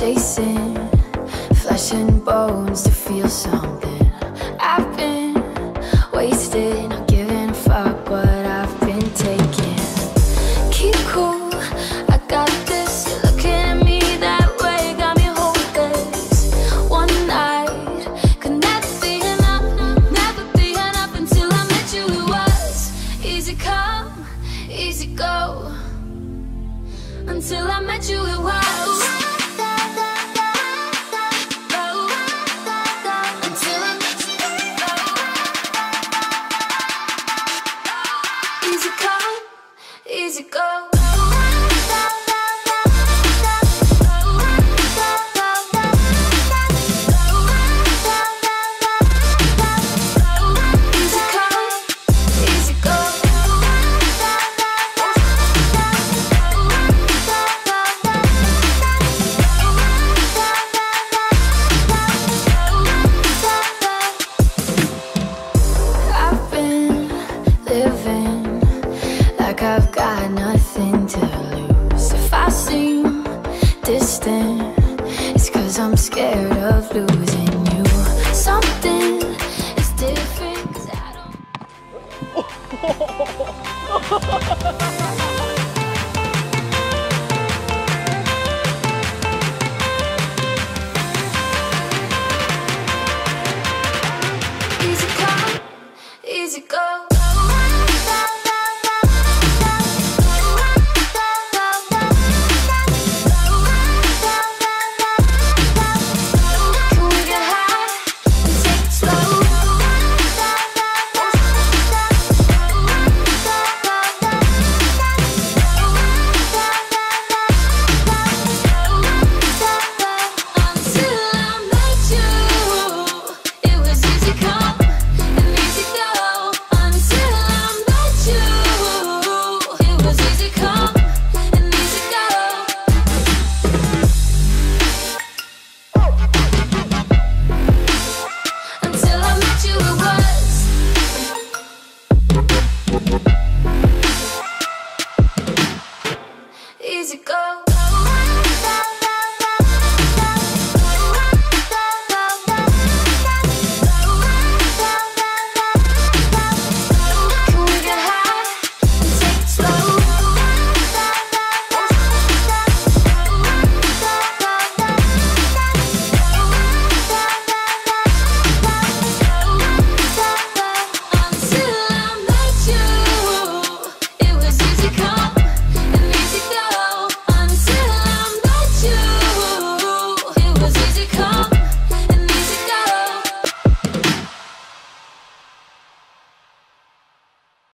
chasing flesh and bones to feel something. I've been wasted, not giving a fuck what I've been taking. Keep cool, I got this. You're looking at me that way, got me hopeless. One night could never be enough until I met you. It was easy come, easy go. Until I met you, it was easy come, easy go. I've got nothing to lose. If I seem distant, it's 'cause I'm scared of losing you. Something is different 'cause I don't... Easy come, easy go.